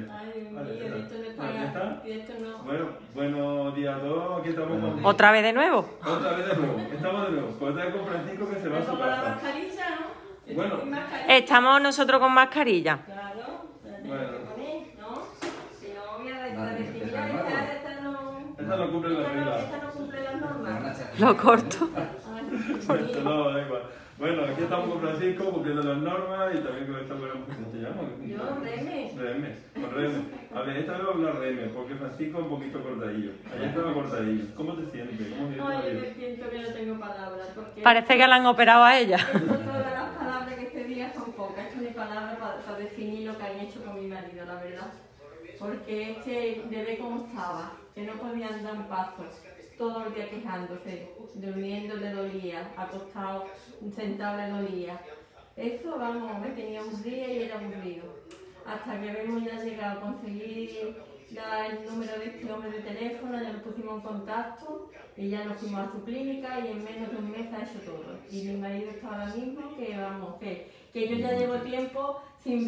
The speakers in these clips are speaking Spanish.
Ay, Dios mío, Vale, esto no es ¿ya está? para... Esto no... Bueno, buenos días a todos. Aquí estamos con... ¿Otra vez de nuevo? Otra vez de nuevo. Estamos de nuevo. Pues está con Francisco que se va a Pero su con la casa. mascarilla, ¿no? Bueno. ¿Sin mascarilla? Estamos nosotros con mascarilla. Claro, la tengo Bueno. que poner, ¿no? Si no, voy a decir, mira, esta no... Esta no cumple las reglas. Esta no cumple las normas. Lo corto. Ay, No, da igual. Bueno, aquí estamos con Francisco cumpliendo las normas y también con esta buena... ¿Cómo te llamas? yo, Reme. Reme, con Reme. A ver, esta vez voy a hablar Reme, porque Francisco es un poquito cortadillo. Ayer estaba cortadillo. ¿Cómo te sientes? ¿Cómo sientes la Ay, yo vida? me siento que no tengo palabras, porque... Parece que la han operado a ella. Todas las palabras que este día son pocas. Esto no hay palabras para definir lo que han hecho con mi marido, la verdad. Porque este bebé como estaba, que no podía andar un paso, todo el día quejándose, durmiendo le dolía, acostado, sentado le dolía. Eso, vamos, me tenía un día y era aburrido. Hasta que vemos ya llegado a conseguir el número de este hombre de teléfono, ya nos pusimos en contacto y ya nos fuimos a su clínica y en menos de un mes ha hecho todo. Y mi marido está ahora mismo que, vamos, que yo ya llevo tiempo sin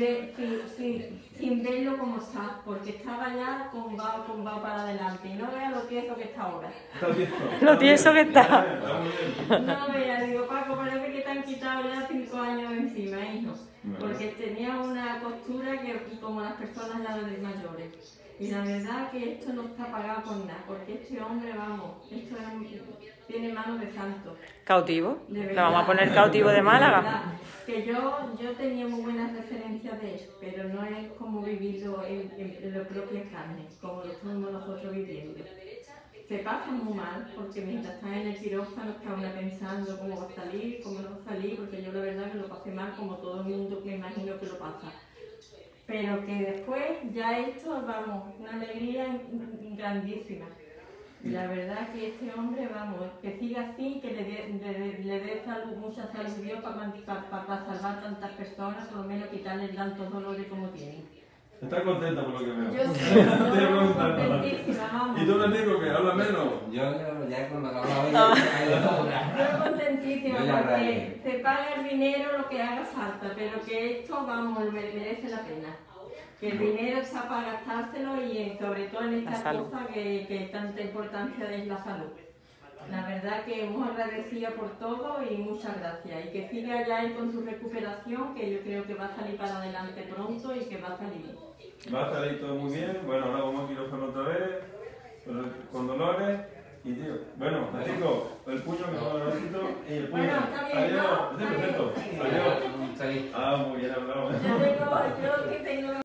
verlo como está, porque estaba ya combado para adelante y no vea lo tieso que está ahora. ¿Está tieso? Lo tieso que está. Está muy bien. No vea, digo, Paco, parece que te han quitado ya 5 años de encima, hijo, porque tenía una postura que como las personas ya de mayores. Y la verdad que esto no está pagado con nada, porque este hombre, vamos, tiene manos de santo. ¿Cautivo? De Le verdad. vamos a poner cautivo de De Málaga. verdad, que yo tenía muy buenas referencias de él, pero no es como vivirlo en la propia carne, como lo estamos nosotros viviendo. Se pasa muy mal, porque mientras está en el quirófano está una pensando cómo va a salir, cómo no va a salir, porque yo la verdad que lo pasé mal, como todo el mundo me imagino que lo pasa. Pero que después ya esto, vamos, una alegría grandísima. Y la verdad que este hombre, vamos, que siga así, que le dé salud, mucha salud Dios para salvar tantas personas, por lo menos quitarle tantos dolores como tienen. ¿Estás contenta por lo que veo? Yo sí, No te voy a preguntar nada. contentísima, vamos. ¿Y tú, Francisco, que habla menos? Yo ya cuando acababa ya Yo contentísima Yo ya porque rayé. se paga el dinero lo que haga falta, pero que esto, vamos, merece la pena. Que el dinero está para gastárselo y sobre todo en La esta salud. cosa que tanta importancia es la salud. La verdad que muy agradecida por todo y muchas gracias. Y que siga ya él con su recuperación, que yo creo que va a salir para adelante pronto y que va a salir bien. Va a salir todo muy bien. Bueno, ahora vamos a quirófano otra vez, con dolores. Y tío, bueno, Francisco, el puño que toma el bracito y el puño. Bueno, está bien, Adiós. ¿no? Sí, Está bien. perfecto. Adiós. Ah, muy bien hablado. Yo que tengo